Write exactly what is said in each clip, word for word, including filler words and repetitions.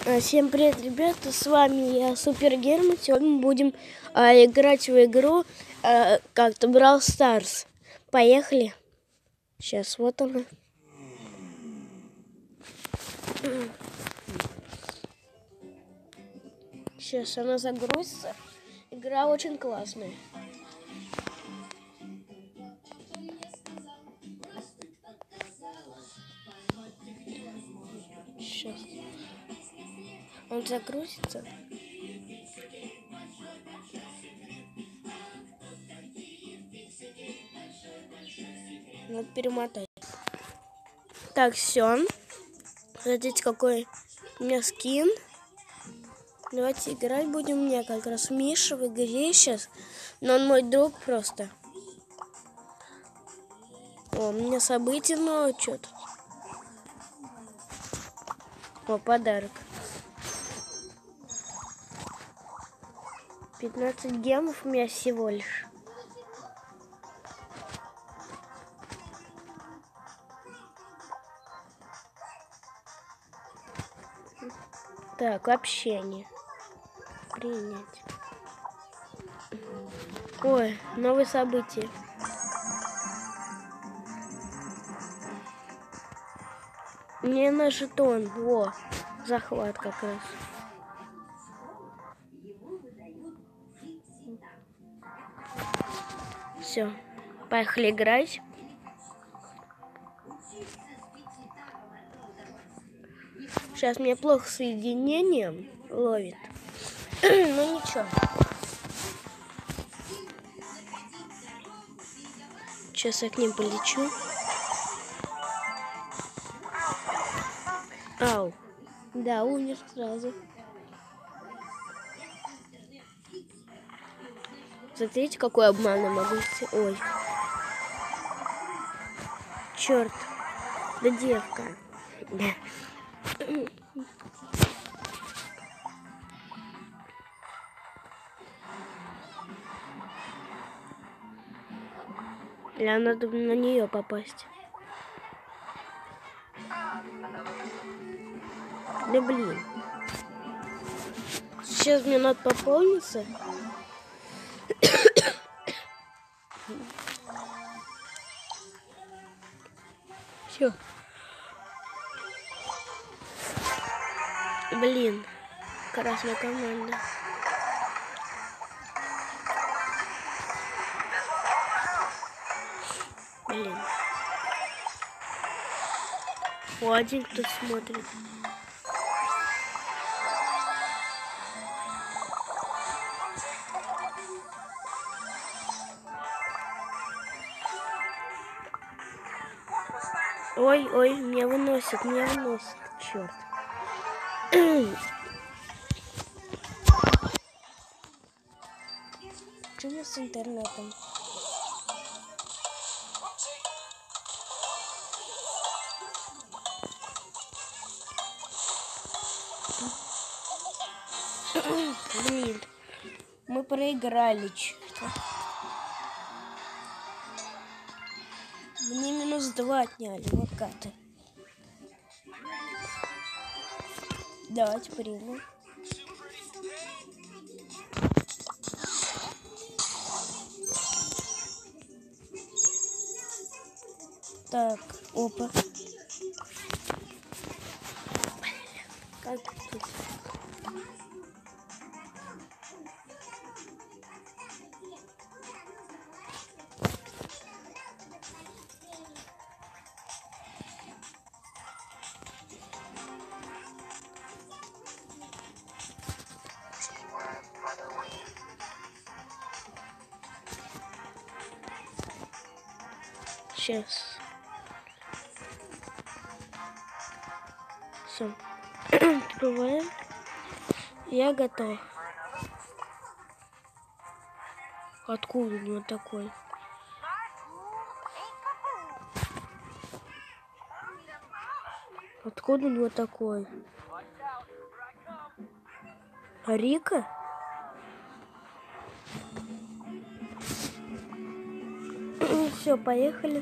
Всем привет, ребята, с вами я, Супер Герман. Сегодня мы будем а, играть в игру а, как-то Brawl Stars. Поехали. Сейчас, вот она. Сейчас она загрузится. Игра очень классная. Сейчас. Он загрузится. Надо перемотать. Так, все. Смотрите, какой у меня скин. Давайте играть будем. Мне как раз Миша в игре сейчас. Но он мой друг просто. О, у меня события, но что тут? О, подарок. пятнадцать гемов у меня всего лишь. Так, общение. Принять. Ой, новые события. Мне на жетон. Во, захват как раз. Все, поехали играть. Сейчас мне плохо соединением ловит. Ну ничего. Сейчас я к ним полечу. Ау. Да, умер сразу. Смотрите, какой обман я могу сделать. Ой. Черт. Да девка. Или надо на нее попасть. Да блин. Сейчас мне надо пополниться. Все. Блин. Красная команда. Блин. О, один кто смотрит. Ой, ой, меня выносит, меня выносит, черт. Что у меня с интернетом? Блин, мы проиграли что-то. Мне минус два отняли, вот карты. Давайте примем. Так, опа. Как тут? Сейчас. Все. Открываем. Я готов. Откуда у него такой? Откуда у него такой? Рика? Все, поехали.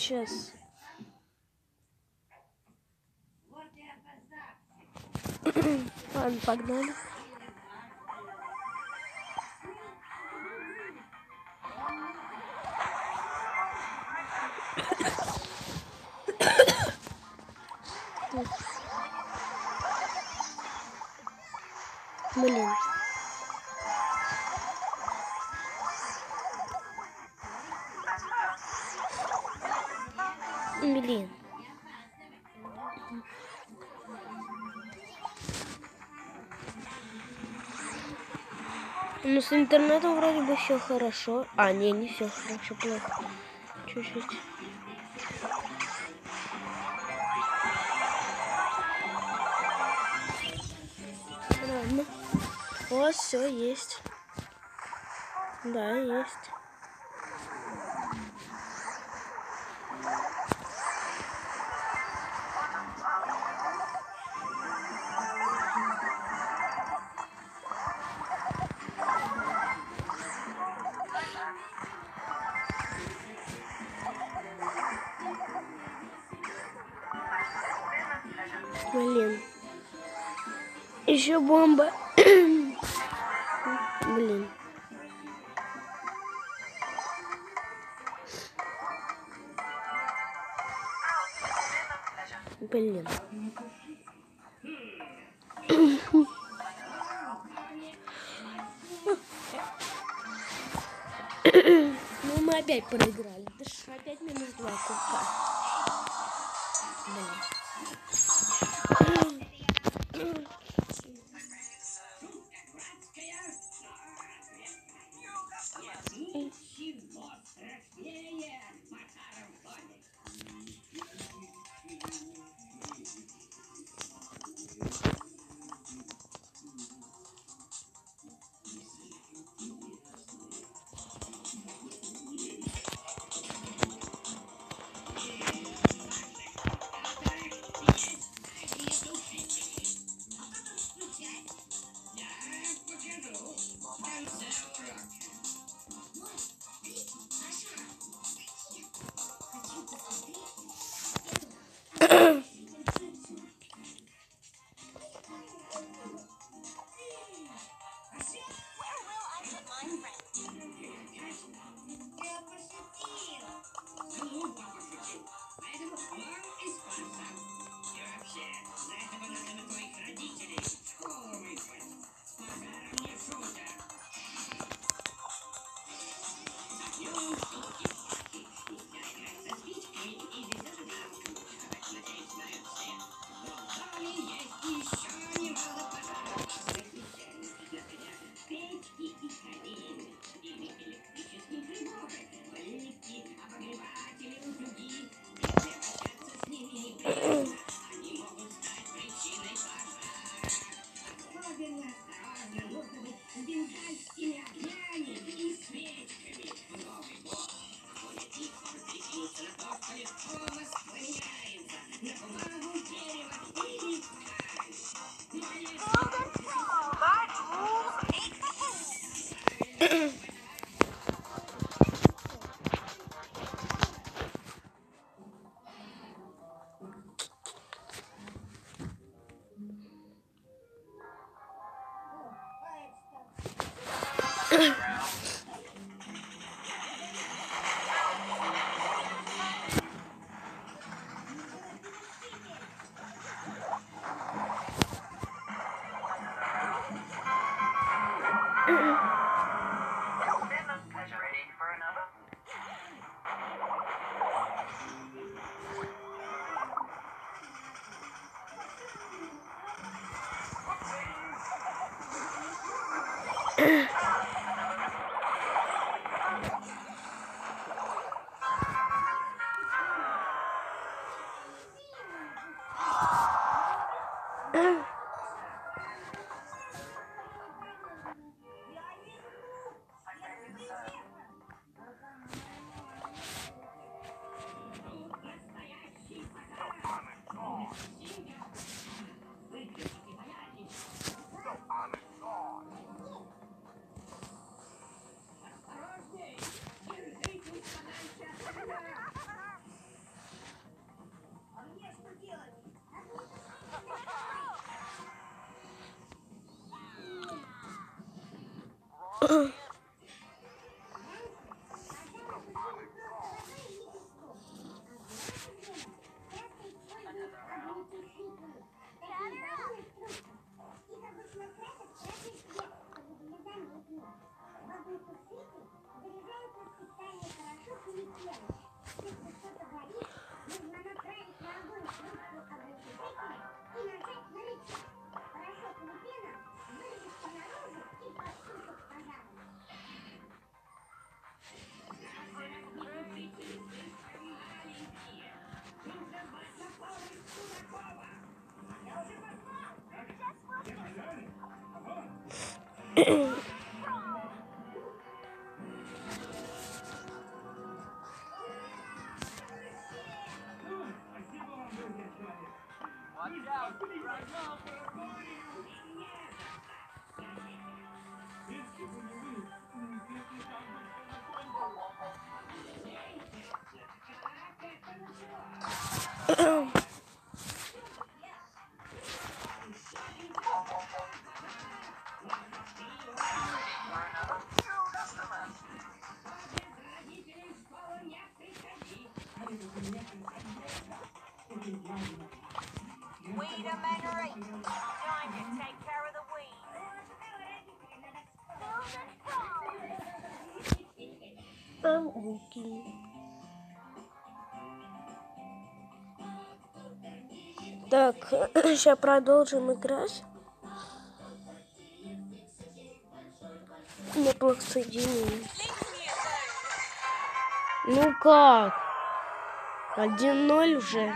сейчас. Ладно, погнали. Блин. Блин. Ну, с интернетом вроде бы все хорошо. А, не, не все хорошо, плохо. Чуть-чуть. Ладно. У вас все есть. Да, есть. Блин. Еще бомба. Блин. Блин. Ну мы опять проиграли. Да ж опять минус два кубка. Блин. Так, сейчас продолжим играть. Мне плохо соединение. Ну как? один ноль уже.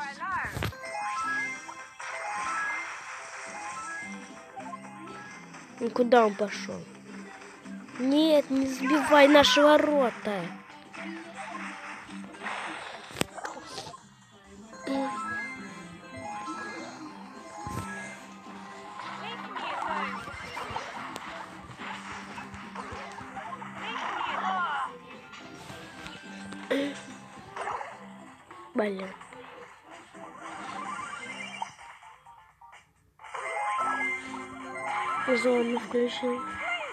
Ну куда он пошел? Нет, не сбивай наши ворота. Блин. Зону включил.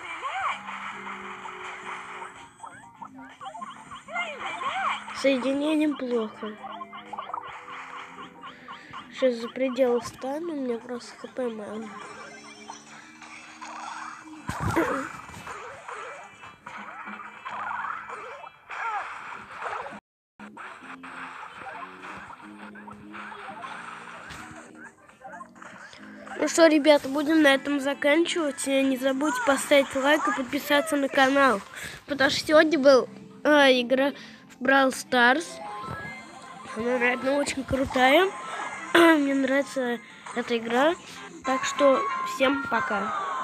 Соединение плохо. Сейчас за пределы встану, у меня просто хп мало. Ну что, ребята, будем на этом заканчивать. Не забудьте поставить лайк и подписаться на канал. Потому что сегодня был а, игра в Brawl Stars. Она, наверное, очень крутая. Мне нравится эта игра. Так что всем пока.